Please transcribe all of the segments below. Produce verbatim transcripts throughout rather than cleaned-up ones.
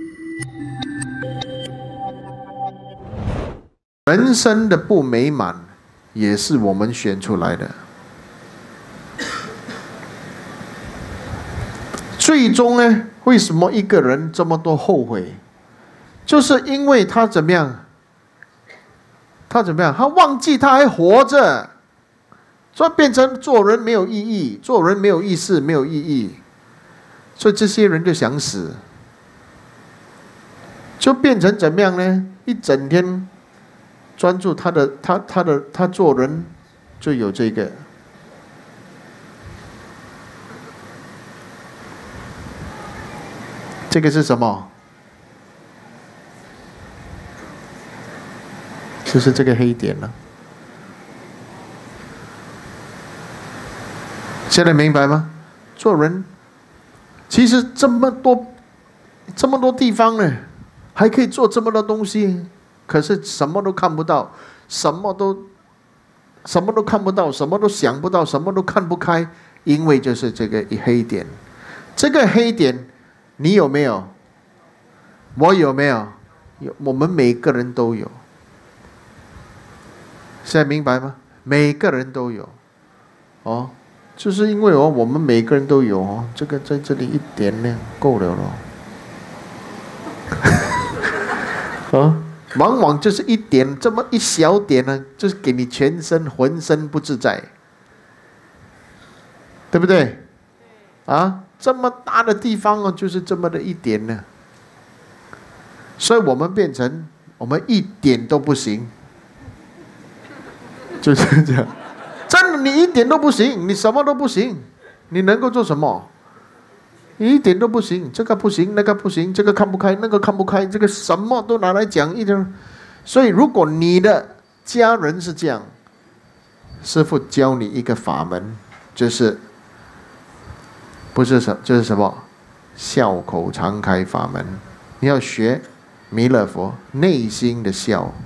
人生的不美满，也是我们选出来的。最终呢，为什么一个人这么多后悔？就是因为他怎么样？他怎么样？他忘记他还活着，所以变成做人没有意义，做人没有意思，没有意义。所以这些人就想死，就变成怎么样呢？一整天专注他的他他的他做人就有这个。这个是什么？就是这个黑点了。现在明白吗？做人其实这么多这么多地方呢，还可以做这么多东西，可是什么都看不到，什么都什么都看不到，什么都想不到，什么都看不开，因为就是这个黑点。这个黑点你有没有？我有没有？有，我们每个人都有。现在明白吗？每个人都有，哦，就是因为哦，我们每个人都有哦，这个在这里一点呢够了咯。哦，往往就是一点，这么一小点呢，就是给你全身浑身不自在，对不对？啊，这么大的地方哦，就是这么的一点呢，所以我们变成我们一点都不行。就是这样，真的，你一点都不行，你什么都不行，你能够做什么？你一点都不行，这个不行，那个不行，这个看不开，那个看不开，这个什么都拿来讲一点。所以，如果你的家人是这样，师父教你一个法门，就是不是什就是什么笑口常开法门，你要学弥勒佛内心的笑。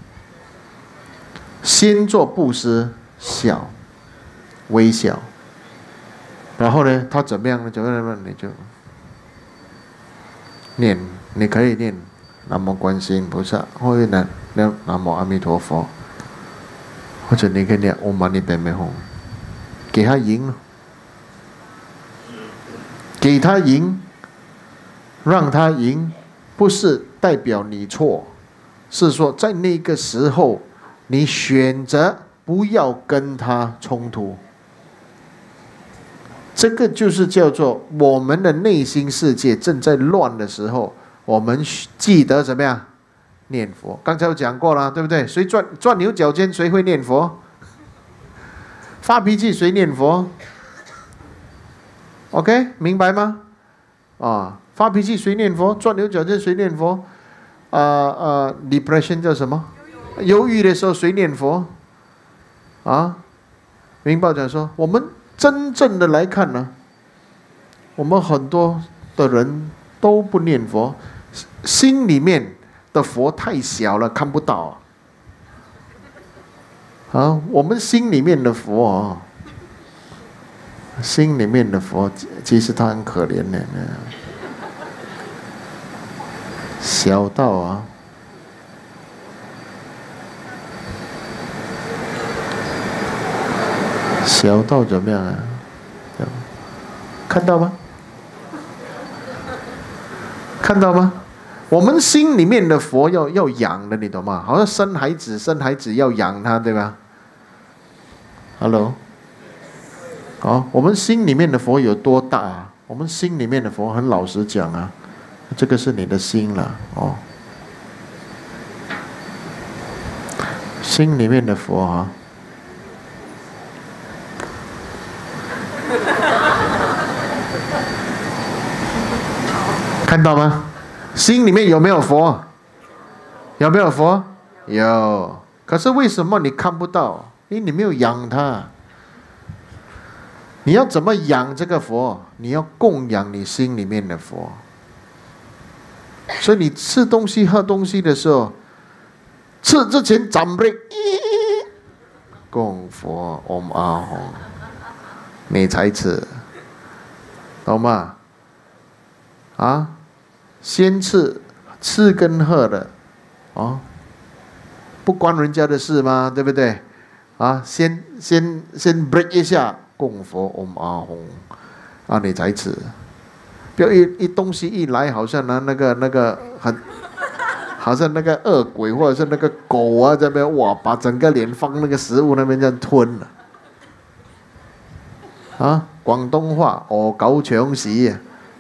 先做布施，笑，微笑，然后呢，他怎么样呢？怎么样呢？你就念，你可以念南无观世音菩萨，或者念南无阿弥陀佛，或者你可以念唵嘛呢叭咪吽，给他赢，给他赢，让他赢，不是代表你错，是说在那个时候。你选择不要跟他冲突，这个就是叫做我们的内心世界正在乱的时候，我们记得怎么样念佛。刚才有讲过了，对不对？谁钻钻牛角尖，谁会念佛？发脾气谁念佛 ？OK， 明白吗？啊，发脾气谁念佛？钻牛角尖谁念佛？啊、呃、啊、呃、，depression 叫什么？忧郁的时候谁念佛？啊，明白讲说，我们真正的来看呢，我们很多的人都不念佛，心里面的佛太小了，看不到。啊，我们心里面的佛啊，心里面的佛，其实他很可怜的，小到啊。小到怎么样啊？看到吗？看到吗？我们心里面的佛要要养的，你懂吗？好像生孩子，生孩子要养他，对吧 ？Hello， 好，我们心里面的佛有多大啊？我们心里面的佛，很老实讲啊，这个是你的心了哦。心里面的佛啊。看到吗？心里面有没有佛？有没有佛？有。可是为什么你看不到？因为你没有养它。你要怎么养这个佛？你要供养你心里面的佛。所以你吃东西、喝东西的时候，吃之前长辈供佛唵阿吽，你才吃，懂吗？啊？先吃吃跟喝的，哦，不关人家的事吗？对不对？啊，先先先 break 一下，供佛嗡阿吽，啊，你才吃。不要一一东西一来，好像呢那个那个很，好像那个恶鬼或者是那个狗啊这边哇，把整个脸放那个食物那边这样吞了。啊，广东话哦狗抢屎，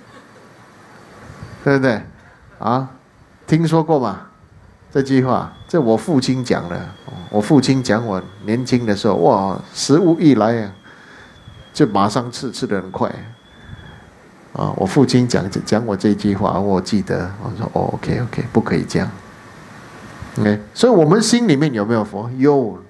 对不对？啊，听说过吗？这句话，这我父亲讲的。我父亲讲我年轻的时候，哇，食物一来啊，就马上吃，吃得很快。啊，我父亲讲讲我这句话，我记得，我说哦 ，OK OK， 不可以这样。OK， 所以我们心里面有没有佛？有，